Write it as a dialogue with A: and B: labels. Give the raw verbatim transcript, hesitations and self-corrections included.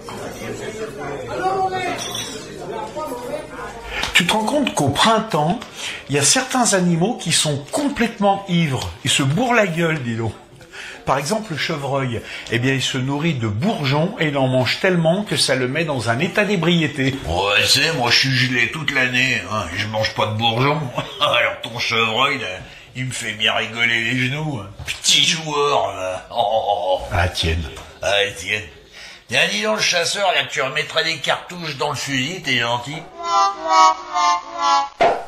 A: Tu te rends compte qu'au printemps, il y a certains animaux qui sont complètement ivres. Ils se bourrent la gueule, dis donc. Par exemple, le chevreuil, eh bien, il se nourrit de bourgeons et il en mange tellement que ça le met dans un état d'ébriété.
B: Ouais, tu sais, moi je suis gelé toute l'année, hein, et je mange pas de bourgeons. Alors ton chevreuil, là, il me fait bien rigoler les genoux. Petit joueur, là. Oh, oh, oh.
A: Ah, tienne.
B: Ah, tienne. Tiens, dis donc le chasseur, là, tu remettras des cartouches dans le fusil, t'es gentil.